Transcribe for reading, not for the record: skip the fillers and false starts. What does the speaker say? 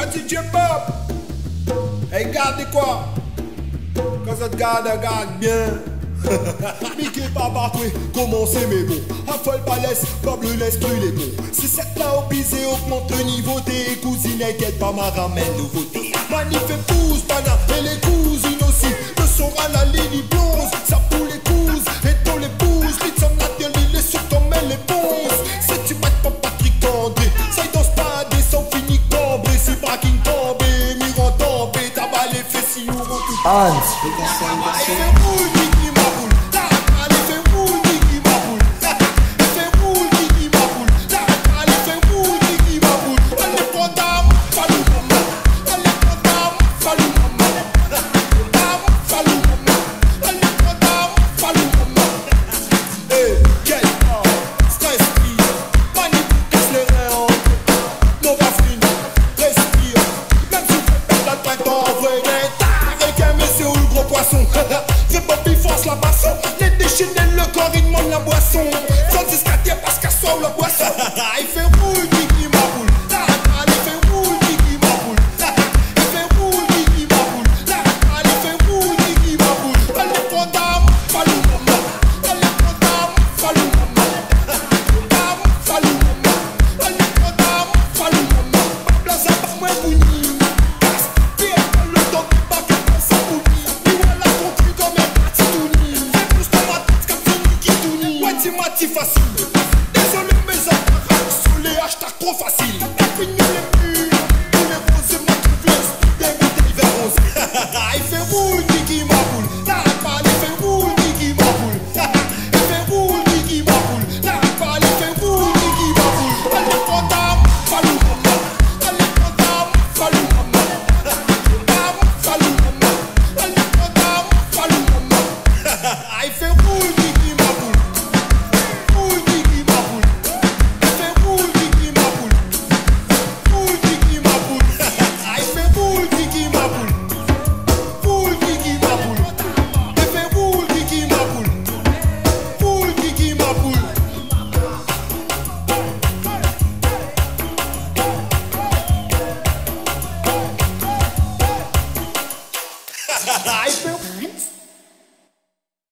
DJ Pop. Hey, gardez quoi? Quand ça te garde bien. Mickey Papa, commencez mes bons. Affole pas laisse, Bob le laisse plus les bons. Si cette là au pisé augmente le niveau, tes cousines inquiète pas, ma ramène nouveauté. Manif épouse, pana et les cousines aussi. Le son à la ligne blonze, ça pour les couses. Et ton l'épouse, vite son atelier, les sur ton mêle les ponces. Si tu battes pas Patrick André, ça y danse pas des sans fini cambré. Si Braking tombé, Miron tombé, tabac les fesses, si on tout. Hans. Fais Bobby force la basson. Les déchaînés, le corps, il demande la boisson. Francis Cartier, parce qu'à soir,